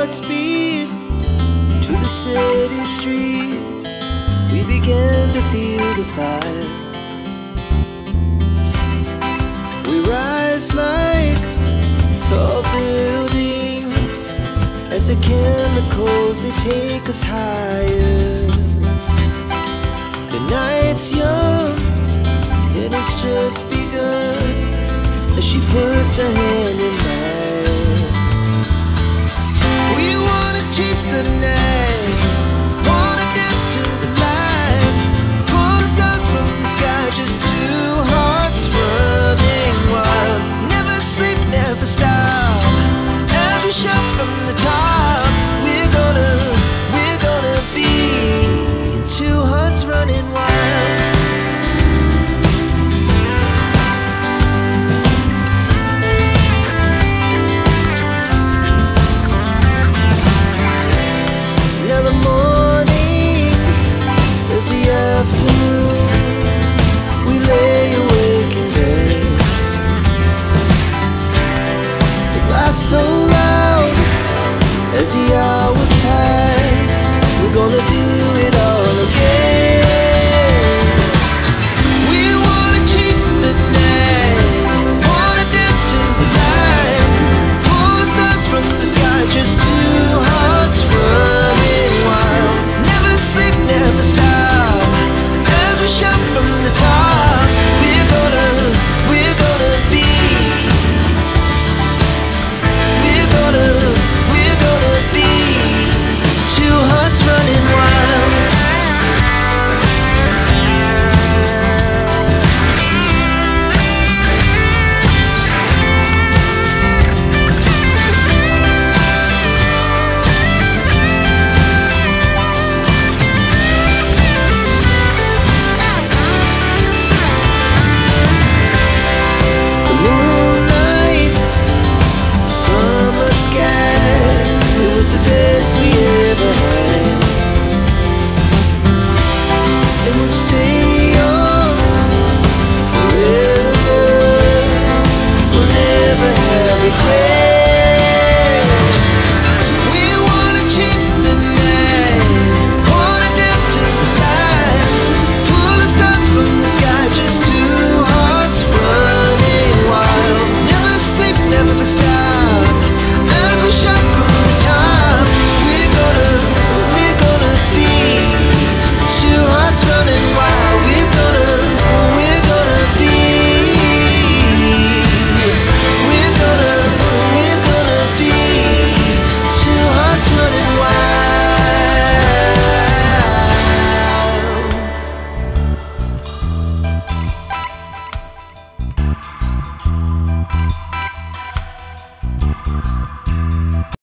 Godspeed to the city streets. We began to feel the fire. We rise like tall buildings as the chemicals, they take us higher. The night's young, it has just begun as she puts her hand in